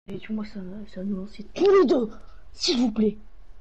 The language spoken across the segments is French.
Et tu moi ça nous lance tous les deux, s'il vous plaît.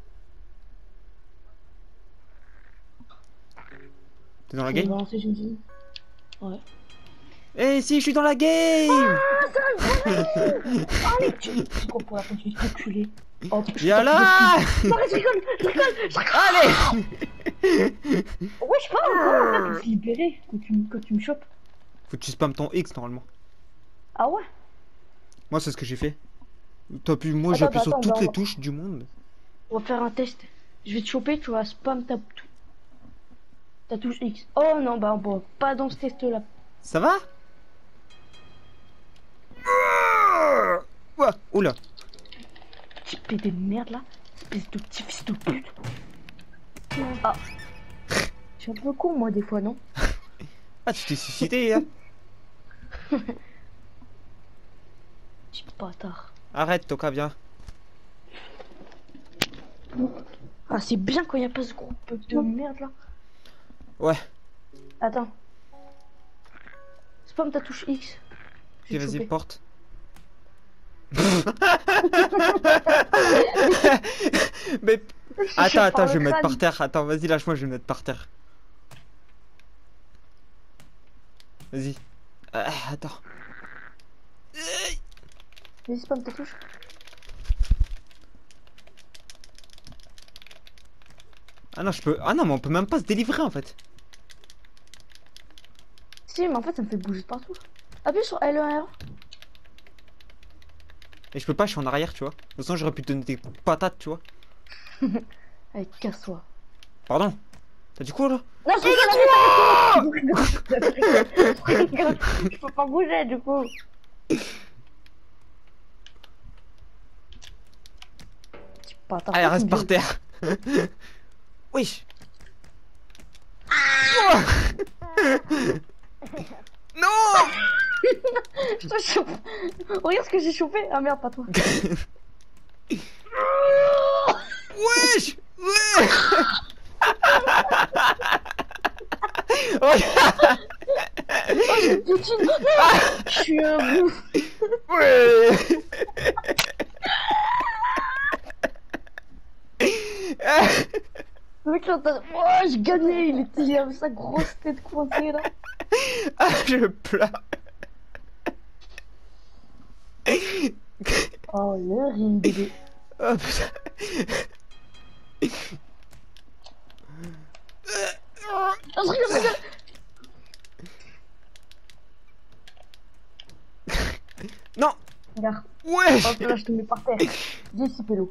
T'es dans la game? Ouais. Eh si, je suis dans la game! Allez, tu quoi pour la fin, tu vas t'enculer. Oh, Viens là! Non, je rigole, je rigole. Allez! Ouais, je parle comment faire pour se libérer quand tu me chopes. Faut que tu spammes ton X normalement. Ah ouais? Moi, c'est ce que j'ai fait. T'as pu, moi, Attends, j'appuie sur attends, toutes les touches du monde. on va faire un test. Je vais te choper, tu vas spam ta touche X. Oh non, bah bon, pas dans ce test là. Ça va? Ouah, oula. Petit pédé de merde là. Espèce de petit fils de pute. Ah. Je suis un peu con moi des fois, non? Ah, tu t'es suicidé, hein? Petit bâtard. Arrête, Toka, viens. Ah, c'est bien quand il n'y a pas ce groupe de merde là. Ouais. Attends. Spam ta touche X. Ok, vas-y, porte. Mais... Attends, je vais me mettre par terre. Attends, vas-y, lâche-moi, je vais me mettre par terre. Vas-y. Attends. Vas-y, spam ta touche. Ah non, je peux... Ah non, mais on peut même pas se délivrer, en fait. Si, mais en fait, ça me fait bouger de partout. Appuie sur L1R. Et je peux pas, je suis en arrière, tu vois. De toute façon, j'aurais pu te donner des patates, tu vois. Allez, casse-toi. Pardon. T'as dit quoi, là? Non, je rigole. Je peux pas bouger, du coup. Allez, reste par terre. Oui. Non. Je te chauffe. Regarde ce que j'ai chauffé. Ah merde, pas toi. Wesh. Ouais. Regarde. Je suis un ouf. Ouais. Le mec là, oh, j'ai gagné. Il avait sa grosse tête coincée là. Ah, je pleure. Oh, le ring bébé. Oh putain. Oh, je rigole. Non. Regarde. Ouais. Hop là, je te mets par terre. Viens ici, pélo.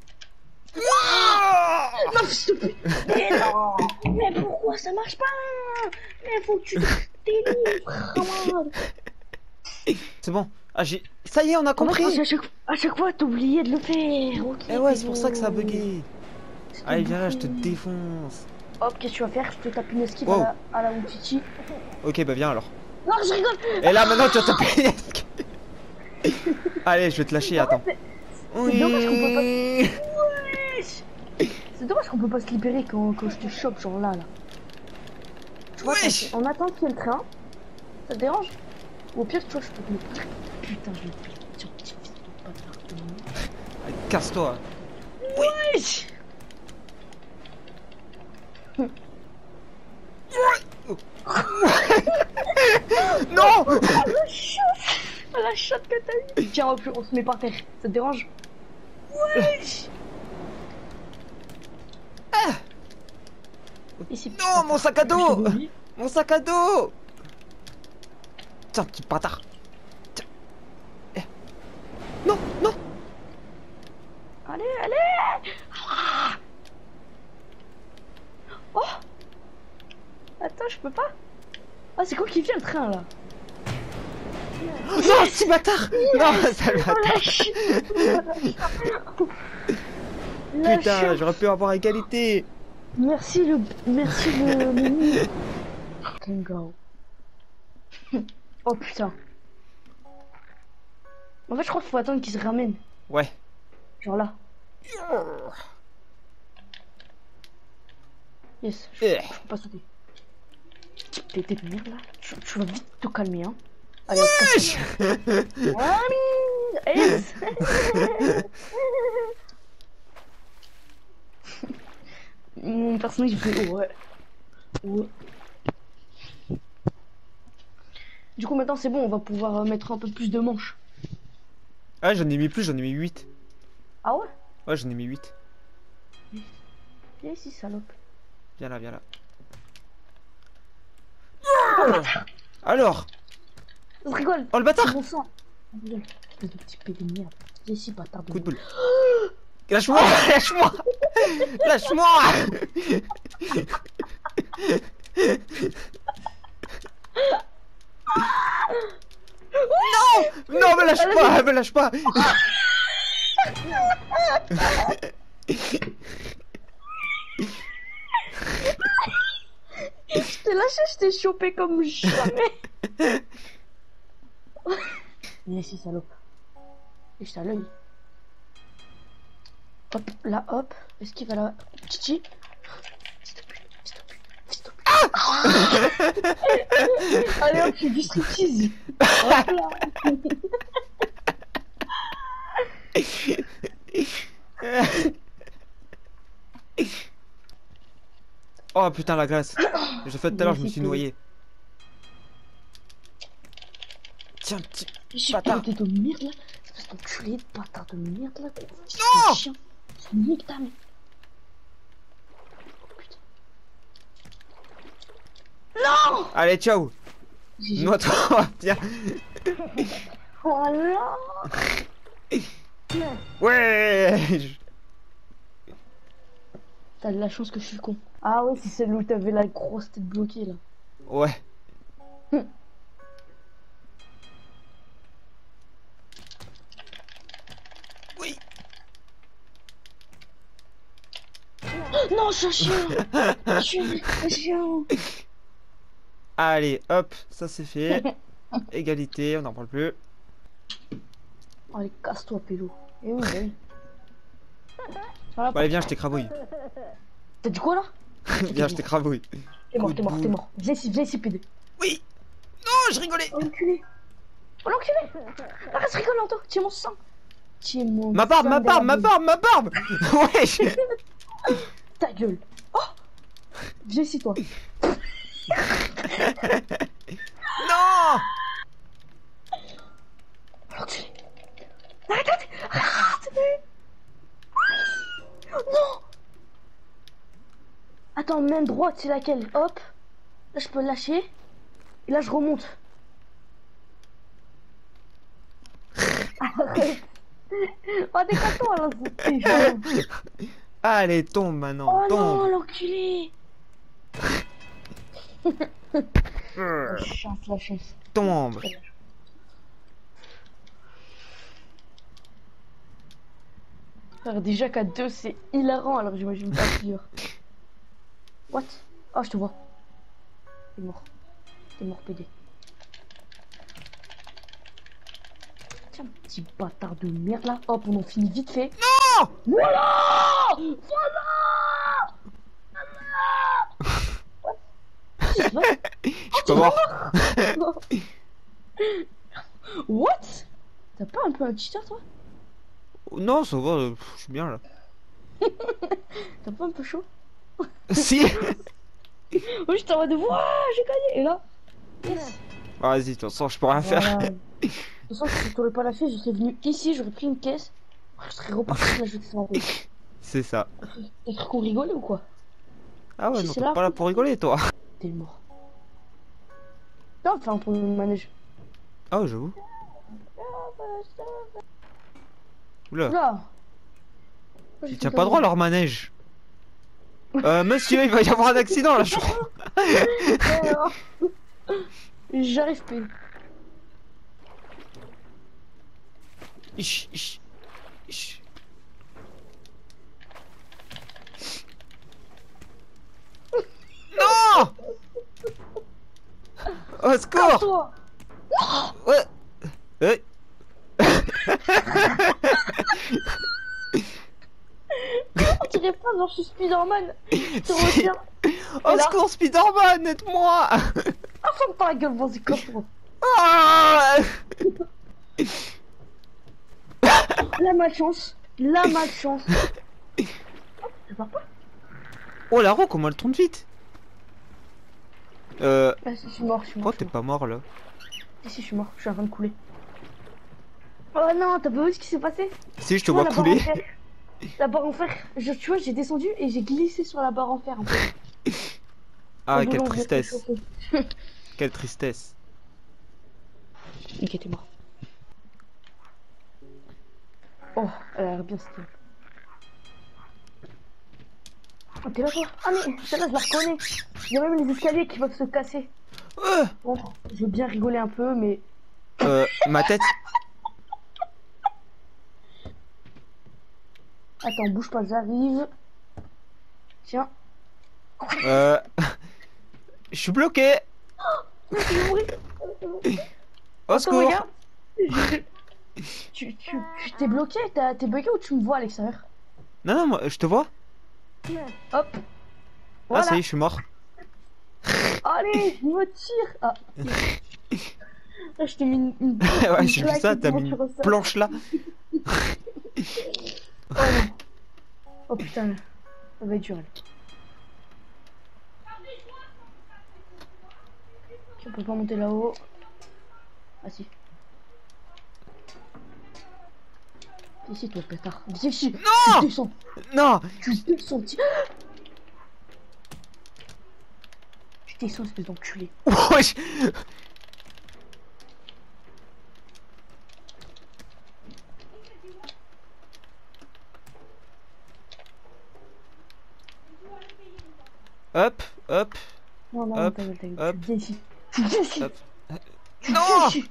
Non, s'il te plaît. Mais non. Mais pourquoi ça marche pas? Mais faut que tu te délivres. C'est bon. Ah, j'ai... Ça y est, on a compris. À chaque fois, t'oubliais de le faire. Ok. Eh ouais, c'est pour ça que ça a bugué. Allez, viens là, je te défonce. Hop, qu'est-ce que tu vas faire? Je te tape une esquive wow. à la Uchichi. Ok, bah viens alors. Non, je rigole. Et là, maintenant, tu vas taper une esquive. Allez, je vais te lâcher, attends. C'est dommage qu'on peut pas... C'est dommage qu'on peut pas se libérer quand je te chope, genre là. Tu vois, on attend qu'il y ait le train. Ça te dérange? Ou au pire, tu vois, je peux te mettre... Putain, je vais te tirer petit fils de bâtard. Allez, casse-toi. Wesh. Non. La shot que t'as eu. Tiens, on se met par terre. Ça te dérange? Wesh. Ah. Ici, Non, mon sac à dos. Mon sac à dos. Tiens, petit bâtard. Tiens. Eh. Non, non. Allez, allez. Oh. Attends, je peux pas. Ah, c'est quoi qui vient le train là? Non, petit bâtard. Non, sale bâtard. Putain, j'aurais pu avoir égalité. Merci le Kango. Oh putain. En fait, je crois qu'il faut attendre qu'il se ramène. Ouais. Genre là. Yes, je peux pas sauter. T'es de merde là. Tu vas vite te calmer, hein. Allez, wesh. Yes. Mon personnage il fait ouais. Ouais. Du coup maintenant c'est bon, on va pouvoir mettre un peu plus de manches. Ah j'en ai mis plus, j'en ai mis 8. Ah ouais? Ouais j'en ai mis 8. Viens ici salope. Viens là, viens là. Alors. Je rigole. Oh le bâtard. Bon sang. Rigole. Espèce de petit pédé de merde. Viens ici bâtard de Coup de boule. Lâche-moi. Lâche-moi. Lâche-moi. Non. Non me lâche pas. Me lâche pas. Je t'ai lâché, je t'ai chopé comme jamais. Viens ici, salope. Et je t'ai à l'œil. Hop, là, hop. Est-ce qu'il va là? Titi? S'il te plaît, s'il te plaît, s'il te plaît. Allez hop, je dis striptease. Hop là. Oh putain la glace. J'ai fait tout à l'heure, je me suis noyé. Tiens petit bâtard. J'ai de merde là. C'est parce que tu es de bâtard de merde là. Non. Chien. C'est nique ta mère. Putain. Non. Allez ciao. Noie-toi. Tiens. Voilà. Ouais. T'as de la chance que je suis con. Ah ouais, c'est celle où t'avais la grosse tête bloquée là. Ouais. Oui. Non, je suis un chien. Je suis un chien. Allez, hop, ça c'est fait. Égalité, on n'en parle plus. Allez, casse-toi, pélo. Et oui, oui. Bon, allez, viens, je t'écrabouille. T'as dit quoi là? Viens, je t'écrabouille. T'es mort, t'es mort, t'es mort. Viens ici, pédé. Oui. Non, je rigolais. Oh l'enculé. Oh l'enculé. Arrête, rigole, Anto. Tiens mon sang. Tiens mon Ma barbe, sang ma barbe, ma derrière barbe, ma barbe. Ouais. nous. Ta gueule. Oh. Viens ici, toi. Non. Oh l'enculé. Arrête, arrête. Arrête. Non. Attends, main droite, c'est laquelle? Hop. Là, je peux lâcher. Et là, je remonte. Arrête. Oh, décale-toi, là. Allez, tombe maintenant, Oh non, tombe. l'enculé. La chance, la chance. Tombe. Frère, déjà qu'à deux, c'est hilarant, alors j'imagine pas plusieurs. What? Oh, je te vois. T'es mort. T'es mort, PD. Tiens, petit bâtard de merde là. Hop, on en finit vite fait. Non. Voilà. Voilà. Voilà. Je suis pas mort. What? T'as pas un peu un cheater, toi? Non, ça va, je suis bien là. T'as pas un peu chaud? Si. Oui, j'étais en mode, ouah, j'ai gagné. Et là, yes. Vas-y, de toute façon, je peux rien Voilà. faire. De toute façon, si je t'aurais pas lâché, je serais venu ici, j'aurais pris une caisse. Je serais reparti là, je te rappelle. C'est ça. T'as cru qu'on rigolait ou quoi? Ah ouais, Si, non, c'est t'es là. pas là pour rigoler, toi. T'es mort. Non, enfin, pour le manège. Ah, j'avoue. Oula. Là. Il tient pas droit leur manège. Monsieur, il va y avoir un accident là, je crois. J'arrive plus. Ich, ich, ich. Non. Au secours. Toi. Ouais. Ouais. On dirait pas, genre, je suis Spider-Man. Je te retiens. Au secours, Spider-Man, aide-moi. Ah, ferme ta gueule, vas-y, casse-toi. Ah. La malchance. La malchance. Ça part pas. Oh la roue, comment elle tourne vite. Ah, si, je suis mort, Pourquoi t'es pas mort là? Si, je suis mort, je suis en train de couler. Oh non, t'as pas vu ce qui s'est passé? Si, je te Tu vois, vois la barre couler. en fer. La barre en fer, tu vois, j'ai descendu et j'ai glissé sur la barre en fer un peu. Ah, Au quelle boulot, je me suis tristesse. chauffé. Quelle tristesse. Ok, t'es mort. Oh, elle a l'air bien stylée. Oh, t'es là toi? Ah mais celle-là je la reconnais. Il y a même les escaliers qui peuvent se casser. Bon, je veux bien rigoler un peu, mais... Ma tête. Attends, bouge pas, j'arrive. Tiens. Je suis bloqué. Je vais mourir. Au Attends, secours. regarde. Tu t'es bloqué? T'es bloqué ou tu me vois à l'extérieur? Non, non, moi, je te vois. Hop. Ah, ça y Voilà. est, je suis mort. Allez, je me tire. Ah. Là, je t'ai mis une Ouais, j'ai vu claque ça, et t'as comment mis tu une ressors. planche là. Oh non. Oh putain, ça va être dur. Elle. Ok, on peut pas monter là-haut. Ah si. Viens ici, toi, pétard. Viens ici. Non. Tu descends. Non. Tu descends. Tu descends, espèce d'enculé. Wesh. Hop, hop, Non, non, hop, ta gueule, ta gueule. hop, Tu viens ici. Tu viens ici. hop. Tu Non. viens ici.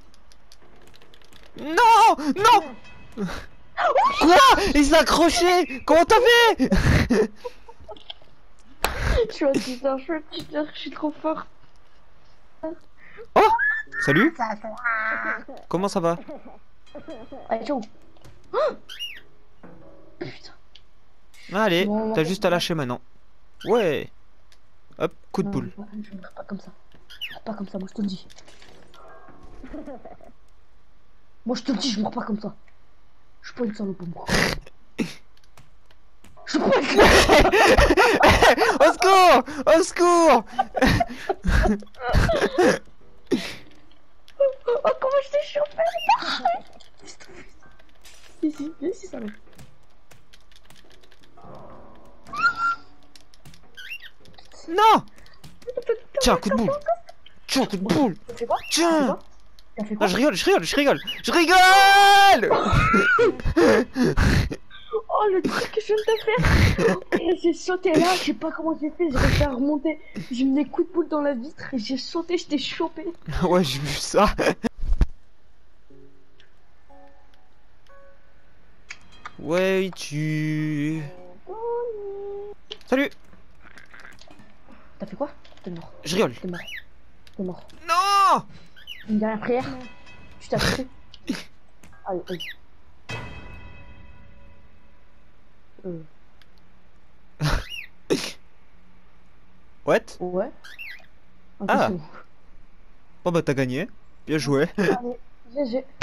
Non. Non. Quoi? Il s'est accroché. Comment t'as fait? Je suis assise un chouette, je suis trop fort. Oh. Salut. Comment ça va? Allez, ciao. Putain. Allez, Bon, t'as juste à lâcher maintenant. Ouais. Hop, coup de boule. Non, je meurs pas comme ça. Je meurs pas comme ça, moi je te le dis. Moi je te le dis, je meurs pas comme ça. Je suis pas une salope, moi. Je suis pas une salope. Au secours! Au secours! Oh, comment je t'ai chopé? Ici, viens ici, salope. Non! Tiens, coup de boule! Tiens, coup de boule! T'as fait quoi? Tiens! T'as fait Ah, quoi? je rigole, je rigole, je rigole! Je rigole! Oh, le truc que je viens de te faire! Oh, j'ai sauté là, je sais pas comment j'ai fait, j'ai réussi à remonter. J'ai mis des coups de boule dans la vitre et j'ai sauté, je t'ai chopé. Ouais, j'ai vu ça. Ouais, tu... Salut! T'as fait quoi? T'es mort. Je rigole. T'es mort. T'es mort. Non! Une dernière prière. Tu t'as fait. Allez, allez. What? Ouais. Ah. Ok, Bon bah t'as gagné. Bien joué. c'est bon. Allez, GG.